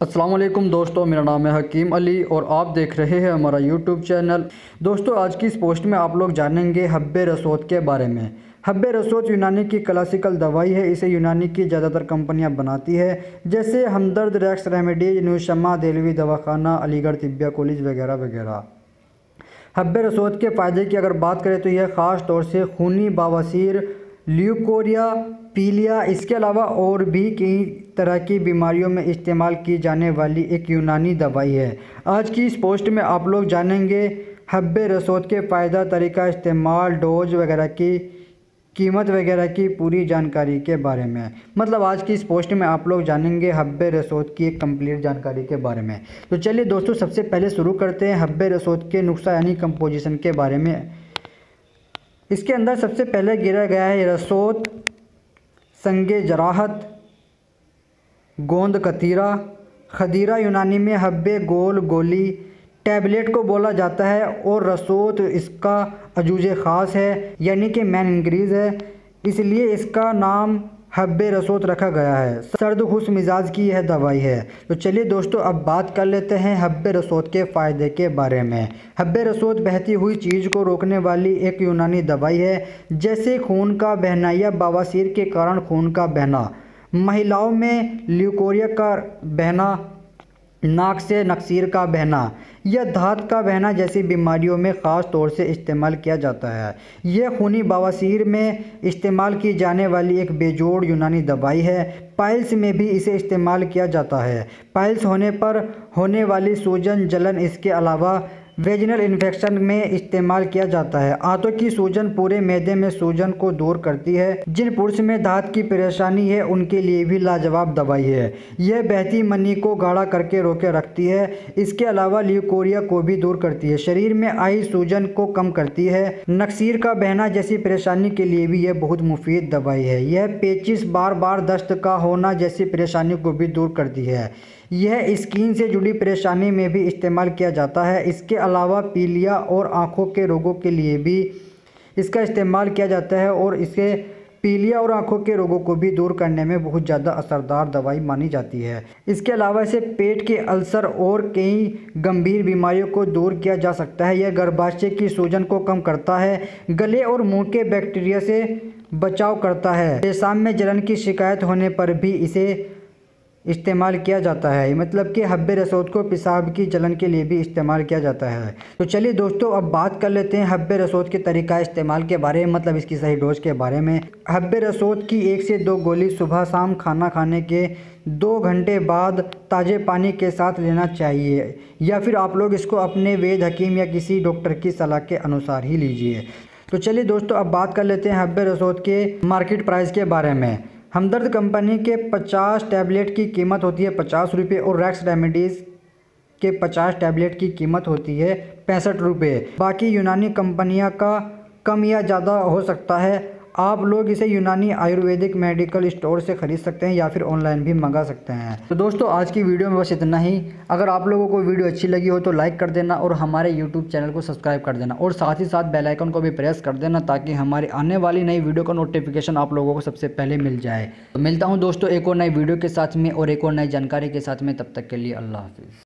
अस्सलाम वालेकुम दोस्तों, मेरा नाम है हकीम अली और आप देख रहे हैं हमारा यूट्यूब चैनल। दोस्तों, आज की इस पोस्ट में आप लोग जानेंगे हब्बे रसोद के बारे में। हब्बे रसोद यूनानी की क्लासिकल दवाई है। इसे यूनानी की ज़्यादातर कंपनियां बनाती है, जैसे हमदर्द, रेक्स रेमेडीज, न्यूशमा, देलवी दवाखाना, अलीगढ़ तिब्बिया कॉलेज वगैरह वगैरह। हब्बे रसोद के फ़ायदे की अगर बात करें तो यह ख़ास तौर से खूनी बवासीर, ल्यूकोरिया, पीलिया, इसके अलावा और भी कई तरह की बीमारियों में इस्तेमाल की जाने वाली एक यूनानी दवाई है। आज की इस पोस्ट में आप लोग जानेंगे हब्बे रसोद के फ़ायदा, तरीका इस्तेमाल, डोज वगैरह की कीमत वगैरह की पूरी जानकारी के बारे में। मतलब आज की इस पोस्ट में आप लोग जानेंगे हब्बे रसोद की एक कंप्लीट जानकारी के बारे में। तो चलिए दोस्तों, सबसे पहले शुरू करते हैं हब्बे रसोद के नुस्खा यानी कंपोजिशन के बारे में। इसके अंदर सबसे पहले गिरा गया है रसोद, संगे जराहत, गोंद कतीरा, खदीरा यूनानी में हब्बे गोल गोली टैबलेट को बोला जाता है और रसोद इसका अजूज़ ख़ास है यानी कि मेन इंग्रीज है, इसलिए इसका नाम हब्बे रसोद रखा गया है। सर्द खुश मिजाज की यह दवाई है। तो चलिए दोस्तों, अब बात कर लेते हैं हब्बे रसोद के फ़ायदे के बारे में। हब्बे रसोद बहती हुई चीज़ को रोकने वाली एक यूनानी दवाई है, जैसे खून का बहना या बवासीर के कारण खून का बहना, महिलाओं में ल्यूकोरिया का बहना, नाक से नक्सीर का बहना या धात का बहना जैसी बीमारियों में ख़ास तौर से इस्तेमाल किया जाता है। यह खूनी बवासीर में इस्तेमाल की जाने वाली एक बेजोड़ यूनानी दवाई है। पाइल्स में भी इसे इस्तेमाल किया जाता है। पाइल्स होने पर होने वाली सूजन, जलन, इसके अलावा वेजिनल इन्फेक्शन में इस्तेमाल किया जाता है। आंतों की सूजन, पूरे मैदे में सूजन को दूर करती है। जिन पुरुष में दांत की परेशानी है उनके लिए भी लाजवाब दवाई है। यह बहती मनी को गाढ़ा करके रोके रखती है। इसके अलावा ल्यूकोरिया को भी दूर करती है। शरीर में आई सूजन को कम करती है। नक्सीर का बहना जैसी परेशानी के लिए भी यह बहुत मुफीद दवाई है। यह पेचिश, बार बार दस्त का होना जैसी परेशानी को भी दूर करती है। यह स्किन से जुड़ी परेशानी में भी इस्तेमाल किया जाता है। इसके अलावा पीलिया और आँखों के रोगों के लिए भी इसका इस्तेमाल किया जाता है और इसे पीलिया और आँखों के रोगों को भी दूर करने में बहुत ज़्यादा असरदार दवाई मानी जाती है। इसके अलावा इसे पेट के अल्सर और कई गंभीर बीमारियों को दूर किया जा सकता है। यह गर्भाशय की सूजन को कम करता है, गले और मुंह के बैक्टीरिया से बचाव करता है। पेशाब में जलन की शिकायत होने पर भी इसे इस्तेमाल किया जाता है। मतलब कि हब्बे रसोद को पेशाब की जलन के लिए भी इस्तेमाल किया जाता है। तो चलिए दोस्तों, अब बात कर लेते हैं हब्बे रसोद के तरीका इस्तेमाल के बारे में, मतलब इसकी सही डोज के बारे में। हब्बे रसोद की 1 से 2 गोली सुबह शाम खाना खाने के 2 घंटे बाद ताज़े पानी के साथ लेना चाहिए, या फिर आप लोग इसको अपने वैद्य, हकीम या किसी डॉक्टर की सलाह के अनुसार ही लीजिए। तो चलिए दोस्तों, अब बात कर लेते हैं हब्बे रसोद के मार्केट प्राइस के बारे में। हमदर्द कंपनी के 50 टैबलेट की कीमत होती है 50 रुपये और रेक्स रेमेडीज़ के 50 टैबलेट की कीमत होती है 65 रुपये। बाकी यूनानी कंपनियां का कम या ज़्यादा हो सकता है। आप लोग इसे यूनानी आयुर्वेदिक मेडिकल स्टोर से ख़रीद सकते हैं या फिर ऑनलाइन भी मंगा सकते हैं। तो दोस्तों, आज की वीडियो में बस इतना ही। अगर आप लोगों को वीडियो अच्छी लगी हो तो लाइक कर देना और हमारे यूट्यूब चैनल को सब्सक्राइब कर देना और साथ ही साथ बेल आइकन को भी प्रेस कर देना, ताकि हमारी आने वाली नई वीडियो का नोटिफिकेशन आप लोगों को सबसे पहले मिल जाए। तो मिलता हूँ दोस्तों एक और नई वीडियो के साथ में और एक और नई जानकारी के साथ में। तब तक के लिए अल्लाह हाफिज़।